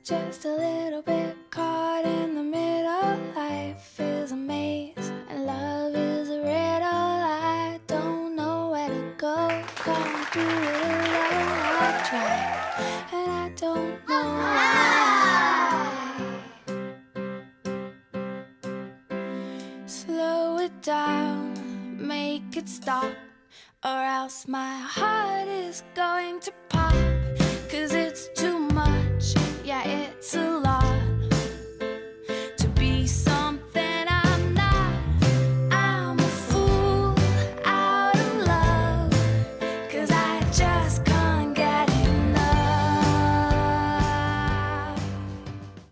just a little bit caught in the middle. Life is a maze and love is a riddle. I don't know where to go, can't do it alone. I try and I don't know why. Slow it down, make it stop, or else my heart is going to pop. 'Cause it's too much, yeah, it's a lot.